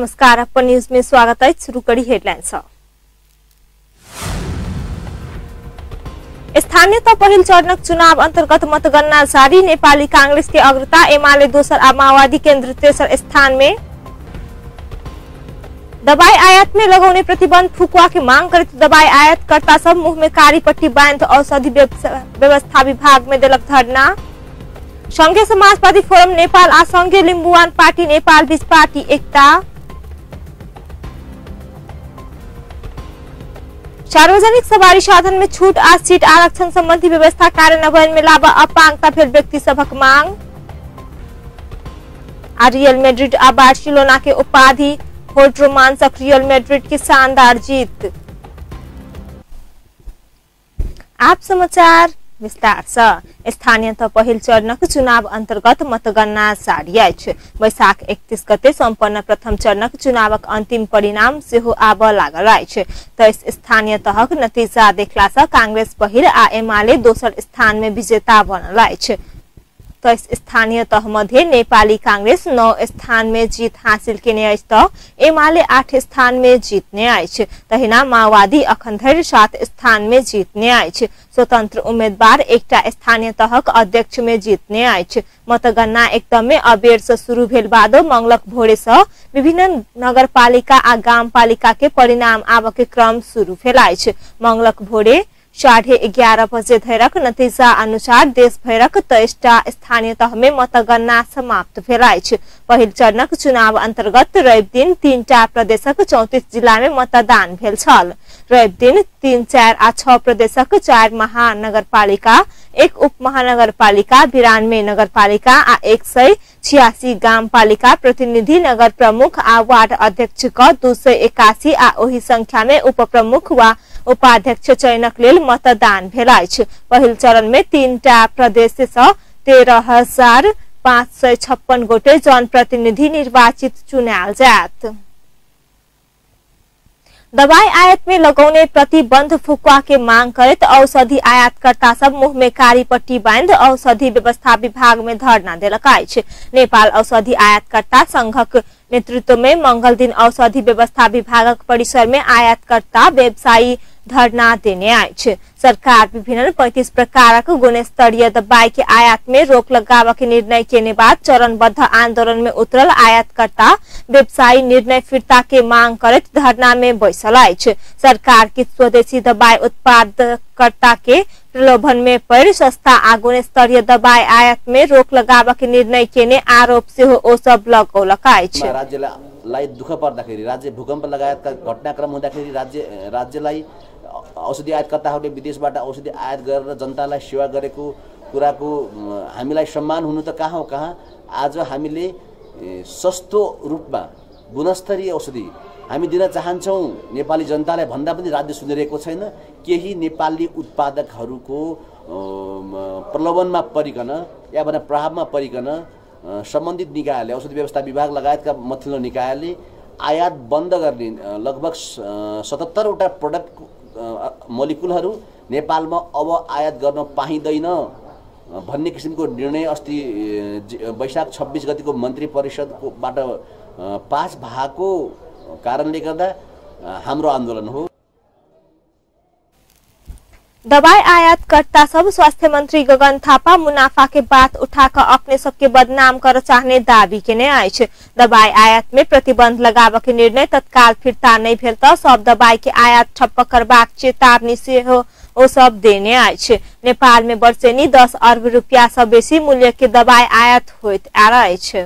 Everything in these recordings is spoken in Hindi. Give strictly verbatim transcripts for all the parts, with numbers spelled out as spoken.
नमस्कार, अपन न्यूज में स्वागत है। शुरू करी हेडलाइंस। स्थानीय तह पहिल चरणक चुनाव अंतर्गत मतगणना जारी। नेपाली कांग्रेस के अग्रता, एमाले दोसर आ माओवादी केन्द्र तेसर स्थान में। दवाई आयात में लगाउने प्रतिबंध फुकुआ की मांग करते दवाई आयातकर्ता सब मुंह में कारी पट्टी बांध औषधि व्यवस्था विभाग में दिलक धरना। संघीय समाजवादी फोरम नेपाल आ संघीय लिम्बुवान पार्टी नेपाल बीच पार्टी एकता। सार्वजनिक सवारी साधन में छूट आ सीट आरक्षण संबंधी व्यवस्था कार्यान्वयन में लाभ अपांगता भेल व्यक्ति सभक मांग। आ रियल मैड्रिड आ बार्सिलोना के उपाधि होल्ड रोमांचक रियल मैड्रिड की शानदार जीत। आप समाचार विस्तार से। स्थानीय तह पहिल चरणक चुनाव अंतर्गत मतगणना जारी अछि। वैशाख एकतीस गते संपन्न प्रथम चरणक चुनावक अंतिम परिणाम सेहो आब लागल अछि। तेइस स्थानीय तहक नतीजा देखला से कांग्रेस पहिल आ एमाले दोसर स्थान में विजेता बनल अछि। तेइस स्थानीय तह मध्ये नेपाली कांग्रेस नौ स्थान में जीत हासिल केने अछि त एमाले आठ स्थान में जीतने अछि। तहिना माओवादी अखन धरि सात स्थान में जीतने अछि। स्वतंत्र उम्मीदवार एकटा स्थानीय तहक अध्यक्ष में जीतने अछि। मतगणना एकदमै अबेर से शुरू भेल बादो मंगलक भोरे से विभिन्न नगरपालिका आ गामपालिका के परिणाम आब के क्रम शुरू भेल अछि। मंगलक भोरे साढ़े ग्यारह बजे धरक नतीजा अनुसार देश भरक तेइसटा स्थानीय तह में मतगणना समाप्त भेल अछि। पहिल चरणक चुनाव अंतर्गत रवि दिन तीनटा प्रदेशक चौंतीस जिला में मतदान भेल छल। रवि दिन तीन चार आ छह प्रदेशक चार महानगरपालिका, एक उप महानगरपालिका, बिरानवे नगरपालिका आ एक सय छियासी गाम पालिका प्रतिनिधि, नगर प्रमुख आ वार्ड अध्यक्ष क दू सय इक्यासी आ ओही संख्या में उप प्रमुख वा उपाध्यक्ष चयनक लेल मतदान भेल अछि। पहिल चरण में तीनटा प्रदेश से तेरह हजार पाँच सय छप्पन गोटे जनप्रतिनिधि निर्वाचित चुनाल जात। दवाई आयात में लगाउने प्रतिबंध फुकुआ के मांग करत औषधि आयातकर्ता सब मुंह में कारी पट्टी बांध औषधि व्यवस्था विभाग में धरना देलक अछि। नेपाल औषधि आयातकर्ता संघक नेतृत्व में मंगल दिन औषधि व्यवस्था विभागक परिसर में आयातकर्ता व्यवसायी धरना देने अछि। सरकार विभिन्न पैंतीस प्रकारक गुणस्तरीय दवाई के आयात में रोक लगाव के निर्णय केने बाद चरणबद्ध आंदोलन में उतरल आयातकर्ता व्यवसायी निर्णय फिरता के मांग करत धरना में बैसल अछि। सरकार की स्वदेशी दवाई उत्पादकर्ता के प्रलोभन में पड़ सस्ता आ गुणस्तरीय दवाई आयात में रोक लगाव के निर्णय केने आरोप से हो ओ सब लगौलक अछि। राज्यलाई दुःख पर्दाखेरि, राज्य भूकम्प लगायतका घटनाक्रम हुँदाखेरि राज्य राज्यलाई औषधि आयातकर्ताहरूले विदेशबाट औषधि आयात गरेर जनतालाई सेवा गरेको कुराको हामीलाई सम्मान हुनु त कहाँ हो कहाँ। आज हामीले सस्तो रूपमा गुणस्तरीय औषधि हामी दिन चाहन्छौँ नेपाली जनतालाई भन्दा पनि राज्य सुनिरहेको छैन। केही नेपाली उत्पादकहरूको प्रलोभनमा परिकन या भने प्रभावमा परिकन सम्बन्धित निकायले, औषधि व्यवस्था विभाग लगायतका मथिल्लो निकायले आयात बन्द गर्ने लगभग सतहत्तरवटा प्रडक्ट मोलिकुलहरू नेपालमा अब आयात गर्न पाइँदैन भन्ने किसिमको निर्णय अस्ति वैशाख छब्बीस गतिको मन्त्री परिषदबाट पास भएको कारणले गर्दा हाम्रो आन्दोलन हो। दवाई आयातकर्ता सब स्वास्थ्य मंत्री गगन थापा मुनाफा के बात उठाकर अपने सबके बदनाम कर चाहने दावी केने अछि। दवाई आयात में प्रतिबंध लगाव के निर्णय तत्काल फिरता नहीं भेल त सब दवाई के आयात ठप्प करबाक चेतावनी से हो ओ सब देने अछि। नेपाल में वर्षेनी दस अर्ब रुपया से बेसी मूल्य के दवाई आयात होइत आर अछि।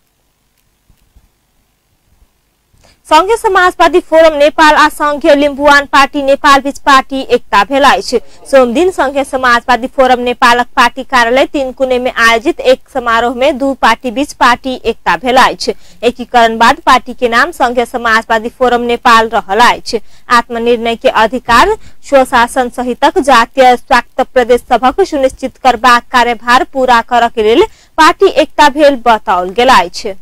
संघीय समाजवादी फोरम नेपाल आ संघीय लिम्बुवान पार्टी नेपाल बीच पार्टी एकता भेल अछि। सोम दिन संघीय समाजवादी फोरम नेपालक पार्टी कार्यालय तीन कुने में आयोजित एक समारोह में दू पार्टी बीच पार्टी एकता भेल अछि। एकीकरण बाद पार्टी के नाम संघीय समाजवादी फोरम नेपाल रहल अछि। आत्मनिर्णय के अधिकार, स्वशासन सहितक जातीय स्वायत्त प्रदेश सभक सुनिश्चित करबाक कार्यभार पूरा करय के लेल पार्टी एकता भेल बताओल गेल अछि।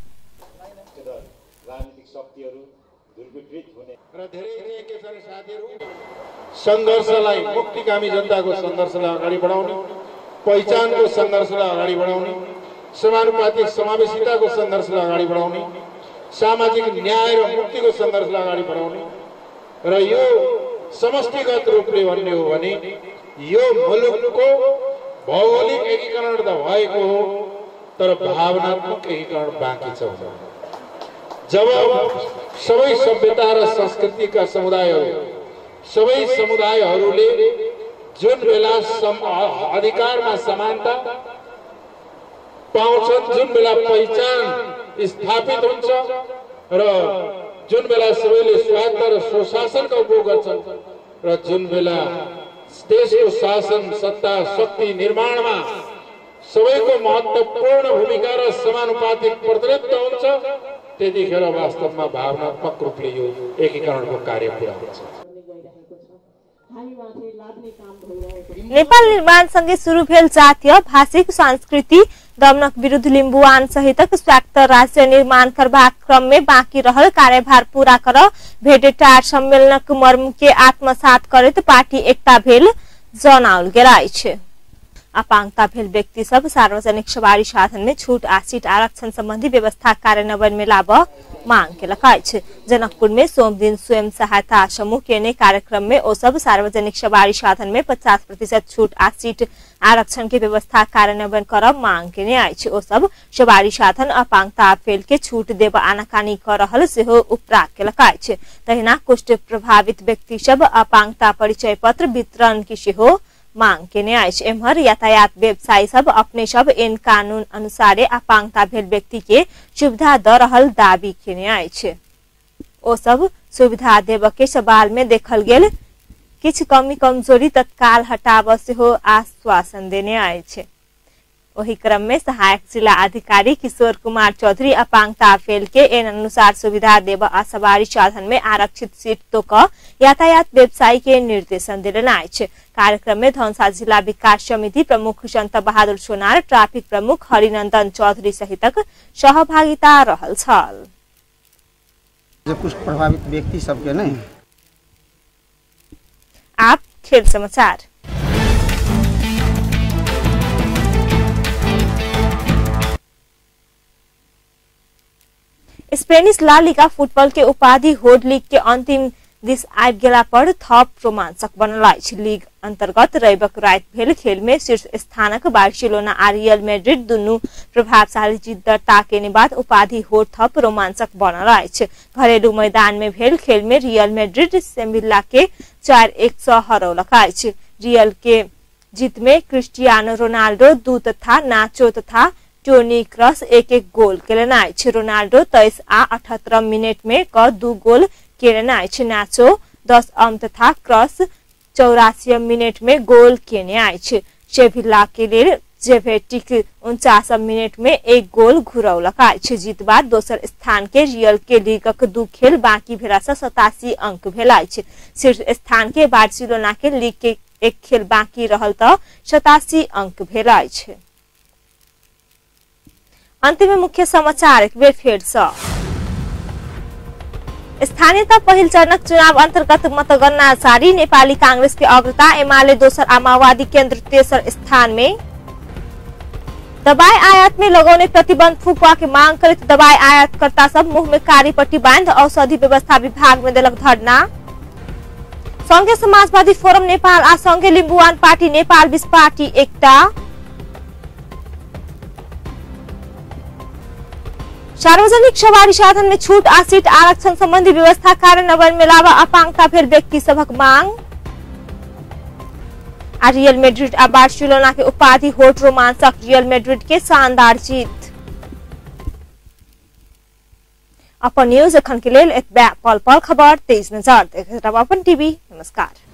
संघर्षलाई, मुक्तिकामी जनताको संघर्षलाई अगाडि बढाउने, पहिचानको संघर्षलाई अगाडि बढाउने, समानुपातिक समावेशिताको संघर्षलाई अगाडि बढाउने, सामाजिक न्याय र मुक्तिको सङ्घर्षलाई अगाडि बढाउने र यो समष्टिगत रूपले भन्ने हो भने यो मुलुकको भौगोलिक एकीकरण त भएको हो तर भावनात्मक एकीकरण बाँकी छ। जब सबै सभ्यता र संस्कृतिका समुदायहरू सबै समुदायहरूले जुन बेला अधिकारमा समानता पाउँछन्, जुन बेला पहिचान स्थापित हुन्छ र जुन बेला सबैले स्वायत्त र स्वशासनका उपयोग गर्छन् र जुन बेला देशको शासन सत्ता शक्ति निर्माणमा सबैको महत्त्वपूर्ण भूमिका र समानुपातिक प्रतिनिधित्व हुन्छ, त्यतिखेर वास्तवमा भावनात्मक रूपले यो एकीकरणको कार्य पुरा हुन्छ। नेपाल निर्माणसँगै सुरु भेल जातीय भाषिक सांस्कृतिक दमनक विरुद्ध लिम्बुवान सहितक स्वायत्त राज्य निर्माण करबाक क्रम में बाँकी रहल कार्यभार पूरा कर भेटेटार सम्मेलनक मर्म के आत्मसात करैत पार्टी एकता भेल जनाओल गेल अछि। अपाङ्गता भेल व्यक्ति सब सार्वजनिक सवारी साधन में छूट आ सीट आरक्षण संबंधी व्यवस्था कार्यान्वयन में लाभ मांग केलक अछि। जनकपुर में सोम दिन स्वयं सहायता समूह के ने कार्यक्रम में ओ सब सार्वजनिक सवारी साधन में पचास प्रतिशत छूट आ सीट आरक्षण के व्यवस्था कार्यान्वयन कर मांग केने अछि। ओ सब सवारी साधन अपाङ्गता भेल के छूट देब आनाकानी कर रहल सेहो उपराग केलक अछि। तहिना कुष्ठ प्रभावित व्यक्ति सब अपाङ्गता परिचय पत्र वितरण की सेहो मांग केने अछि। एम्हर यातायात व्यवसायी सब अपने सब इन कानून अनुसार अपाङ्गता भेल व्यक्ति के सुविधा द रहल दावी केने अछि। ओ सब सुविधा देब के सवाल में देखल गेल किछ कमी कमजोरी तत्काल हटाब सेहो आश्वासन देने अछि। वही क्रम में सहायक जिला अधिकारी किशोर कुमार चौधरी अपाङ्गता फेल के इन अनुसार सुविधा देव आ सवारी साधन में आरक्षित सीट तो क यातायात व्यवसायी के निर्देशन दिलन अछि। कार्यक्रम में धनसा जिला विकास समिति प्रमुख संत बहादुर सोनार, ट्राफिक प्रमुख हरिनन्दन चौधरी सहितक सहभागिता रहल छल। कुछ प्रभावित व्यक्ति सबके नहीं। आप खेल समाचार। स्पेनिश ला लीगा फुटबॉल के उपाधि होड लीग के अंतिम दिस आबि गेला पर थप रोमांचक बनल अछि। लीग अंतर्गत रविक रात भेल खेल में शीर्ष स्थानक बार्सिलोना आ रियल मैड्रिड दुनू प्रभावशाली जीत दर्ता केने बाद उपाधि होड थप रोमांचक बनल अछि। घरेलू मैदान में भेल खेल में रियल मैड्रिड सेविल्ला के चार एक सौ हरौलक अछि। रियल के जीत में क्रिस्टियानो रोनाल्डो दू तथा नाचो तथा टोनी क्रॉस एक एक गोल केलन अछि। रोनाल्डो तेईस आ अठहत्तर मिनट में क दू गोल केलन अछि। नाचो दस अम तथा क्रॉस चौरासी मिनट में गोल केने अछि। सेविल्ला के लिए जेवेटिक उनचास मिनट में एक गोल घुरौलक अछि। जीत बाद दोसर स्थान के रियल के लीगक दू खेल बाकी भेला से सतासी अंक भेल अछि। शीर्ष स्थान के बार्सिलोना के लीग के एक खेल बाकी रहल त सतासी अंक भेल अछि। अंतिम में मुख्य समाचार एक बेर फेर से। स्थानीयता पहिल चरणक चुनाव अंतर्गत मतगणना जारी। नेपाली कांग्रेस के अग्रता, एमाले दोसर आ माओवादी केन्द्र तेसर स्थान में। दवाई आयात में लगाउने प्रतिबंध फुकुआ के मांग करैत दवाई आयातकर्ता सब मुंह में कारी पट्टी बांध औषधि व्यवस्था विभाग में देलक धरना। संघीय समाजवादी फोरम नेपाल आ संघीय लिम्बुवान पार्टी नेपाल बीच पार्टी एकता। सार्वजनिक सवारी साधन में छूट आ सीट आरक्षण संबंधी व्यवस्था कार्यान्वयन में लावा अपाङ्गता भेल व्यक्ति सबक मांग। आ रियल मैड्रिड आ बार्सिलोना के उपाधि होड रोमांचक, रियल मैड्रिड के शानदार जीत। अपन न्यूज अखन के लेल एतबे। पल पल खबर तेज नजर देखैत रहब अपन टीवी। नमस्कार।